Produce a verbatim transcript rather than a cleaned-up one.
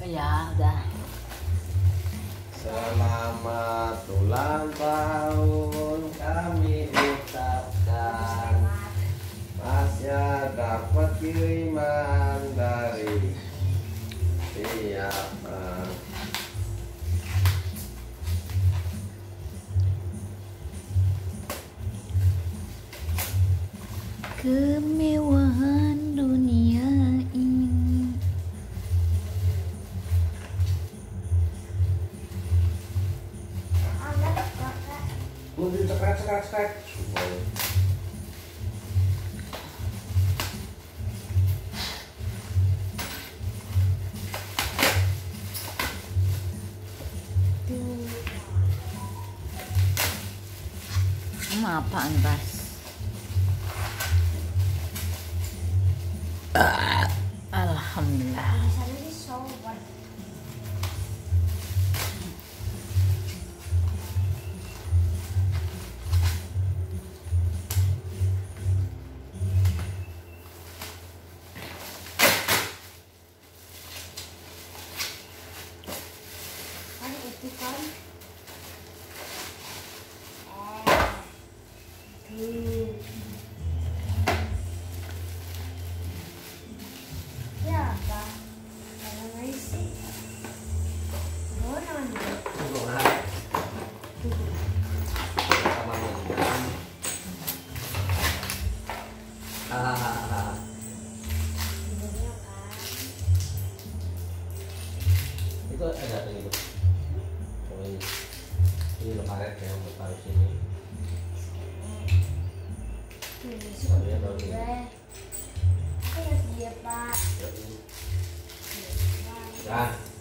Ya udah. Selamat ulang tahun kami ucapkan. Masnya dapat kiriman dari siapa? Kemewahan dunia ini. Udah cekrek cekrek cekrek. Hmm, apaan, Bas? Alhamdulillah. Itu ada apa itu? Oh ini, ini lo karet ya untuk taruh sini. Taruhnya taruh sini. Ya.